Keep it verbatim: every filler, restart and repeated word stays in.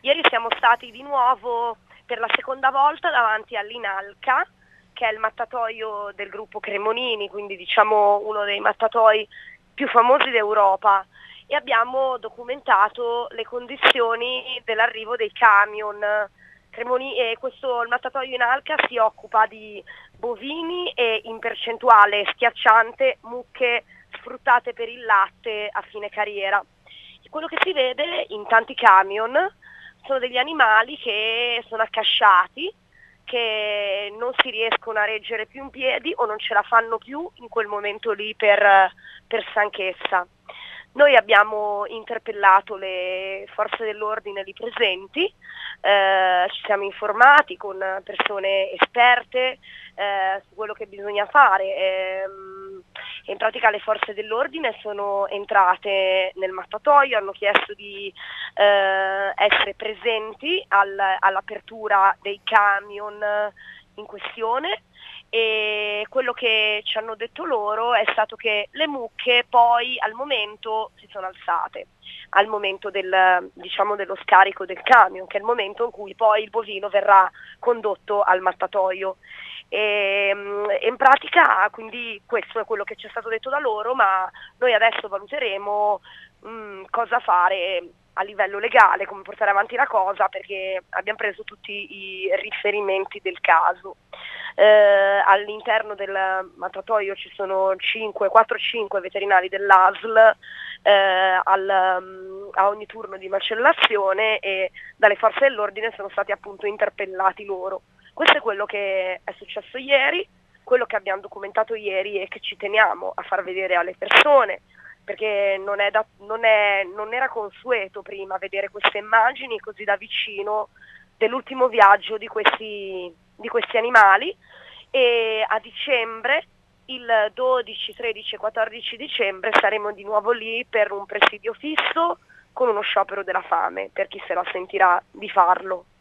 Ieri siamo stati di nuovo per la seconda volta davanti all'Inalca, che è il mattatoio del gruppo Cremonini, quindi diciamo uno dei mattatoi più famosi d'Europa, e abbiamo documentato le condizioni dell'arrivo dei camion. Cremoni, e questo, il mattatoio Inalca si occupa di bovini e in percentuale schiacciante mucche sfruttate per il latte a fine carriera. E quello che si vede in tanti camion sono degli animali che sono accasciati, che non si riescono a reggere più in piedi o non ce la fanno più in quel momento lì per, per stanchezza. Noi abbiamo interpellato le forze dell'ordine lì presenti, eh, ci siamo informati con persone esperte eh, su quello che bisogna fare. Ehm, e in pratica le forze dell'ordine sono entrate nel mattatoio, hanno chiesto di eh, essere presenti al, all'apertura dei camion in questione, e quello che ci hanno detto loro è stato che le mucche poi al momento si sono alzate, al momento del, diciamo, dello scarico del camion, che è il momento in cui poi il bovino verrà condotto al mattatoio. E, e in pratica quindi questo è quello che ci è stato detto da loro, ma noi adesso valuteremo mh, cosa fare a livello legale, come portare avanti la cosa, perché abbiamo preso tutti i riferimenti del caso. Eh, all'interno del mattatoio ci sono quattro cinque veterinari dell'A S L eh, al, um, a ogni turno di macellazione, e dalle forze dell'ordine sono stati appunto interpellati loro. Questo è quello che è successo ieri, quello che abbiamo documentato ieri e che ci teniamo a far vedere alle persone, perché non, è da, non, è, non era consueto prima vedere queste immagini così da vicino dell'ultimo viaggio di questi, di questi animali. E a dicembre, il dodici, tredici e quattordici dicembre, saremo di nuovo lì per un presidio fisso con uno sciopero della fame, per chi se la sentirà di farlo.